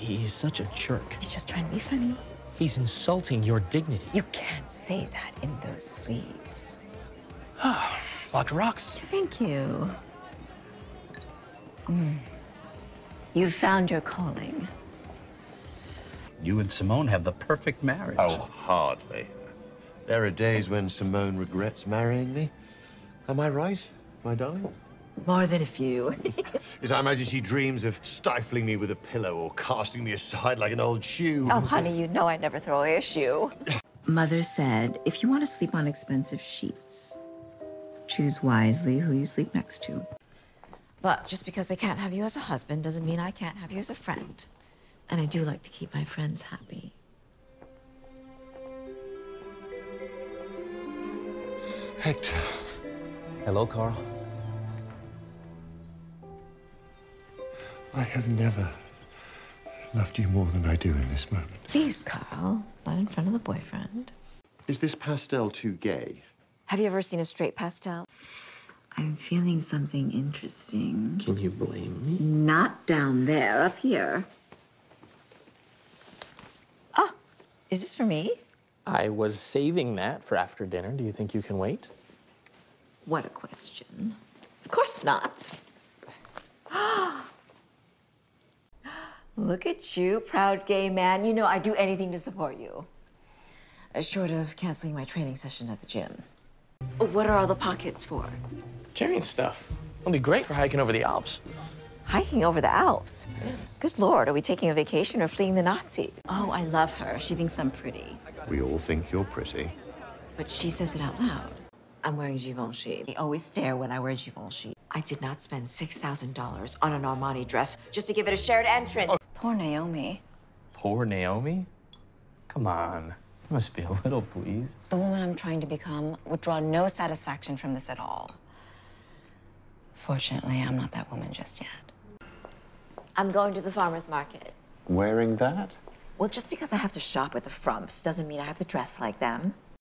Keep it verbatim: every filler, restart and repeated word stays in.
He's such a jerk. He's just trying to be funny. He's insulting your dignity. You can't say that in those sleeves. Vodka rocks. Thank you. Mm. You found your calling. You and Simone have the perfect marriage. Oh, hardly. There are days when Simone regrets marrying me. Am I right, my darling? More than a few. Yes, I imagine she dreams of stifling me with a pillow or casting me aside like an old shoe. Oh, honey, you know I never throw away a shoe. Mother said, if you want to sleep on expensive sheets, choose wisely who you sleep next to. But just because I can't have you as a husband doesn't mean I can't have you as a friend. And I do like to keep my friends happy. Hector. Hello, Carl. I have never loved you more than I do in this moment. Please, Carl, not in front of the boyfriend. Is this pastel too gay? Have you ever seen a straight pastel? I'm feeling something interesting. Can you blame me? Not down there, up here. Oh, is this for me? I was saving that for after dinner. Do you think you can wait? What a question. Of course not. Look at you, proud gay man. You know I'd do anything to support you. Uh, short of canceling my training session at the gym. What are all the pockets for? Carrying stuff. It'll be great for hiking over the Alps. Hiking over the Alps? Yeah. Good Lord, are we taking a vacation or fleeing the Nazis? Oh, I love her. She thinks I'm pretty. We all think you're pretty. But she says it out loud. I'm wearing Givenchy. They always stare when I wear Givenchy. I did not spend six thousand dollars on an Armani dress just to give it a shared entrance. Oh. Poor Naomi. Poor Naomi? Come on. You must be a little pleased. The woman I'm trying to become would draw no satisfaction from this at all. Fortunately, I'm not that woman just yet. I'm going to the farmer's market. Wearing that? Well, just because I have to shop with the Frumps doesn't mean I have to dress like them.